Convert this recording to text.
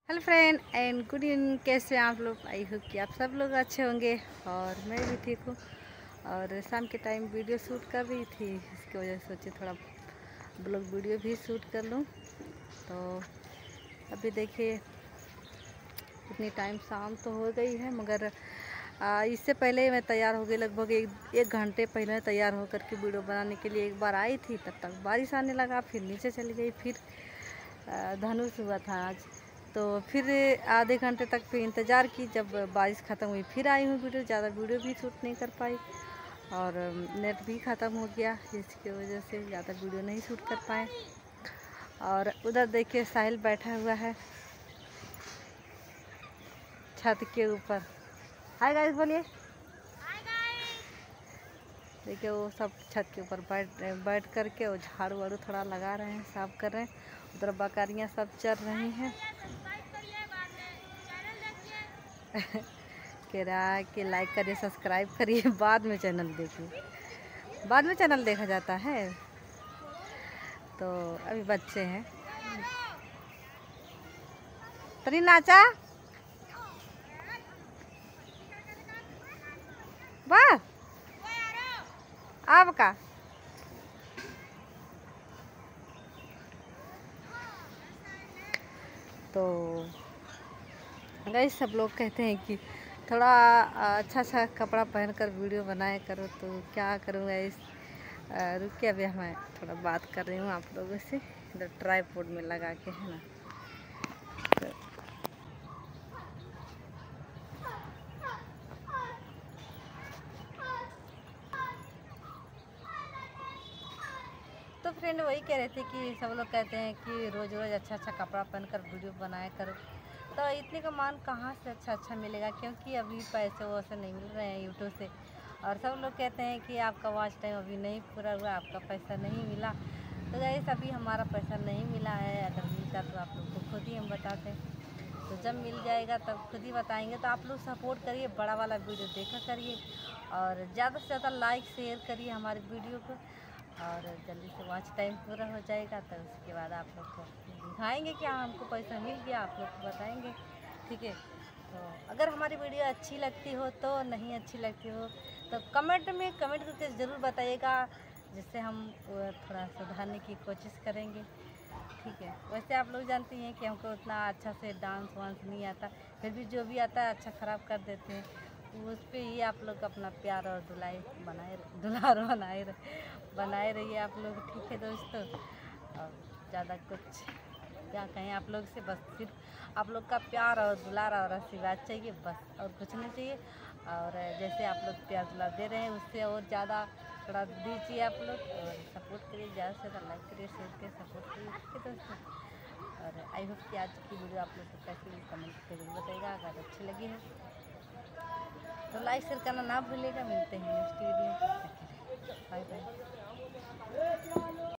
Hello friend and good evening. कैसे हैं आप लोग? आई होप कि आप सब लोग अच्छे होंगे और मैं भी ठीक हूँ। और शाम के टाइम वीडियो शूट कर रही थी, इसकी वजह से सोचे थोड़ा ब्लॉग वीडियो भी शूट कर लूँ। तो अभी देखिए इतनी टाइम शाम तो हो गई है, मगर इससे पहले मैं तैयार हो गई। लगभग एक घंटे पहले तैयार होकर के वीडियो बनाने के लिए एक बार आई थी, तब तक बारिश आने लगा, फिर नीचे चली गई। फिर धनुष हुआ था आज, तो फिर आधे घंटे तक फिर इंतज़ार की। जब बारिश ख़त्म हुई फिर आई हूँ वीडियो। ज़्यादा वीडियो भी शूट नहीं कर पाई और नेट भी ख़त्म हो गया, जिसकी वजह से ज़्यादा वीडियो नहीं शूट कर पाए। और उधर देखिए साहिल बैठा हुआ है छत के ऊपर। हाय गाइस बोलिए। देखिए वो सब छत के ऊपर बैठ करके वो झाड़ू वाड़ू थोड़ा लगा रहे हैं, साफ कर रहे हैं। उधर बकरियाँ सब चर रही हैं। कह रहा है कि लाइक करिए, सब्सक्राइब करिए, बाद में चैनल देखिए। बाद में चैनल देखा जाता है। तो अभी बच्चे हैं। तरी नाचा वाह आपका। तो गाइस सब लोग कहते हैं कि थोड़ा अच्छा अच्छा कपड़ा पहन कर वीडियो बनाया करो, तो क्या करूँ गाइस। रुकिए अभी मैं थोड़ा बात कर रही हूँ आप लोगों से, इधर ट्राइपॉड में लगा के, है ना। तो फ्रेंड वही कह रहे थे कि सब लोग कहते हैं कि रोज़ रोज़ अच्छा अच्छा कपड़ा पहनकर वीडियो बनाया करो। तो इतने का मान कहाँ से अच्छा मिलेगा, क्योंकि अभी पैसे वैसे नहीं मिल रहे हैं यूट्यूब से। और सब लोग कहते हैं कि आपका वॉच टाइम अभी नहीं पूरा हुआ, आपका पैसा नहीं मिला। तो गाइस अभी हमारा पैसा नहीं मिला है। अगर मिलता तो आप लोग को खुद ही हम बताते। तो जब मिल जाएगा तब खुद ही बताएंगे। तो आप लोग सपोर्ट करिए, बड़ा वाला वीडियो देखा करिए और ज़्यादा से ज़्यादा लाइक शेयर करिए हमारे वीडियो को। और जल्दी से वॉच टाइम पूरा हो जाएगा तो उसके बाद आप लोग को दिखाएंगे कि हाँ हमको पैसा मिल गया, आप लोग को बताएंगे। ठीक है। तो अगर हमारी वीडियो अच्छी लगती हो तो, नहीं अच्छी लगती हो तो कमेंट करके ज़रूर बताइएगा, जिससे हम थोड़ा सुधारने की कोशिश करेंगे। ठीक है। वैसे आप लोग जानती हैं कि हमको उतना अच्छा से डांस वांस नहीं आता, फिर भी जो भी आता है अच्छा ख़राब कर देते हैं। उस पर ही आप लोग अपना प्यार और दुलार बनाए रहिए आप लोग। ठीक है दोस्तों। और ज़्यादा कुछ क्या कहें आप लोग से, बस सिर्फ आप लोग का प्यार और दुलार और आशीर्वाद चाहिए, बस और कुछ नहीं चाहिए। और जैसे आप लोग प्यार दुलार दे रहे हैं उससे और ज़्यादा थोड़ा दीजिए आप लोग, और सपोर्ट करिए, ज़्यादा से ज़्यादा लाइक करिए, शेयर करिए, सपोर्ट करिए। ठीक है दोस्तों। और आई होप कि आज की वीडियो आप लोग को कैसी लगी कमेंट करके जरूर बताइएगा। अगर अच्छी लगी है तो लाइक शेयर करना ना भूलिएगा। मिलते हैं नेक्स्ट वीडियो में। Bye bye.